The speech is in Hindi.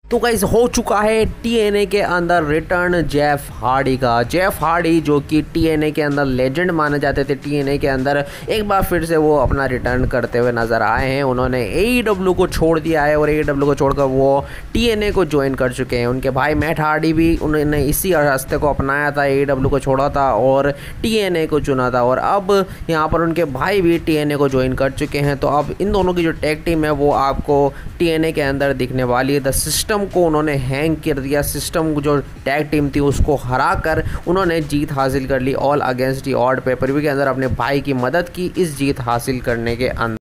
तो गाइस हो चुका है टीएनए के अंदर रिटर्न जेफ हार्डी का। जेफ हार्डी जो कि टीएनए के अंदर लेजेंड माने जाते थे, टीएनए के अंदर एक बार फिर से वो अपना रिटर्न करते हुए नज़र आए हैं। उन्होंने एईडब्ल्यू को छोड़ दिया है और एईडब्ल्यू को छोड़कर वो टीएनए को ज्वाइन कर चुके हैं। उनके भाई मैट हार्डी भी उन्होंने इसी रास्ते को अपनाया था, एईडब्ल्यू को छोड़ा था और टीएनए को चुना था और अब यहाँ पर उनके भाई भी टीएनए को ज्वाइन कर चुके हैं। तो अब इन दोनों की जो टैग टीम है वो आपको टीएनए के अंदर दिखने वाली है। द सिस्टम को उन्होंने हैंग कर दिया, सिस्टम जो टैग टीम थी उसको हराकर उन्होंने जीत हासिल कर ली all against the odd pay per view के अंदर, अपने भाई की मदद की इस जीत हासिल करने के अंदर।